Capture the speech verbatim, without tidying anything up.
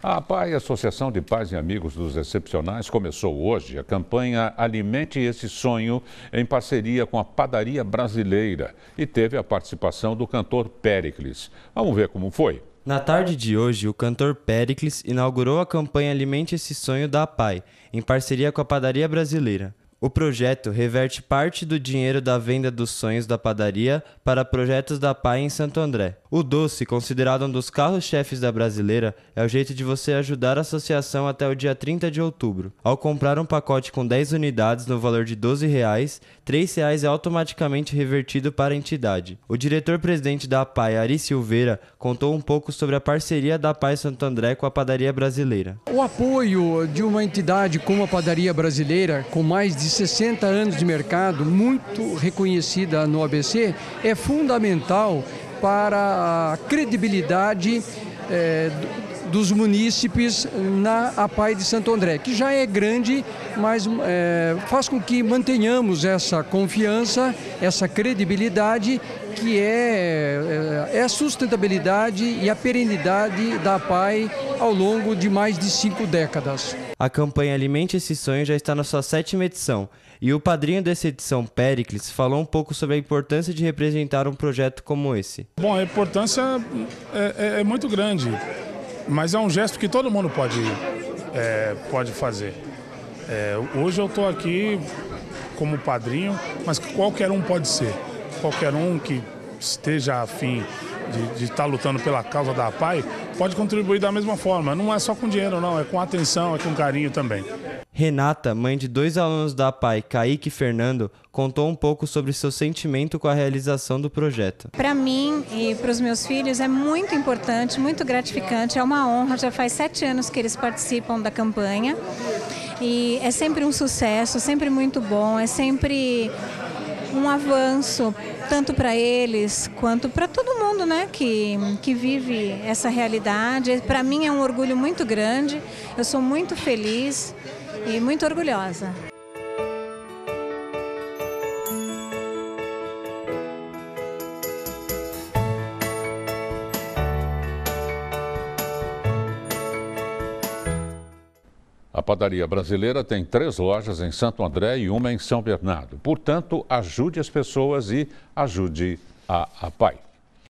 A APAI, Associação de Pais e Amigos dos Excepcionais, começou hoje a campanha Alimente Esse Sonho em parceria com a Padaria Brasileira e teve a participação do cantor Péricles. Vamos ver como foi. Na tarde de hoje, o cantor Péricles inaugurou a campanha Alimente Esse Sonho da APAI, em parceria com a Padaria Brasileira. O projeto reverte parte do dinheiro da venda dos sonhos da padaria para projetos da APAI em Santo André. O doce, considerado um dos carros-chefes da Brasileira, é o jeito de você ajudar a associação até o dia trinta de outubro. Ao comprar um pacote com dez unidades no valor de doze reais, três reais é automaticamente revertido para a entidade. O diretor-presidente da APAI, Ari Silveira, contou um pouco sobre a parceria da APAI Santo André com a Padaria Brasileira. O apoio de uma entidade como a Padaria Brasileira, com mais de sessenta anos de mercado, muito reconhecida no A B C, é fundamental para a credibilidade é, dos munícipes na APAI de Santo André, que já é grande, mas é, faz com que mantenhamos essa confiança, essa credibilidade, que é, é a sustentabilidade e a perenidade da APAI ao longo de mais de cinco décadas. A campanha Alimente Esse Sonho já está na sua sétima edição e o padrinho dessa edição, Péricles, falou um pouco sobre a importância de representar um projeto como esse. Bom, a importância é, é, é muito grande, mas é um gesto que todo mundo pode, é, pode fazer. É, hoje eu estou aqui como padrinho, mas qualquer um pode ser. Qualquer um que esteja afim de estar tá lutando pela causa da APAI pode contribuir da mesma forma. Não é só com dinheiro, não, é com atenção, é com carinho também. Renata, mãe de dois alunos da APAI, Kaique e Fernando, contou um pouco sobre seu sentimento com a realização do projeto. Para mim e para os meus filhos é muito importante, muito gratificante, é uma honra. Já faz sete anos que eles participam da campanha e é sempre um sucesso, sempre muito bom, é sempre um avanço, tanto para eles quanto para todo mundo, né, que, que vive essa realidade. Para mim é um orgulho muito grande, eu sou muito feliz e muito orgulhosa. A Padaria Brasileira tem três lojas em Santo André e uma em São Bernardo. Portanto, ajude as pessoas e ajude a APAI.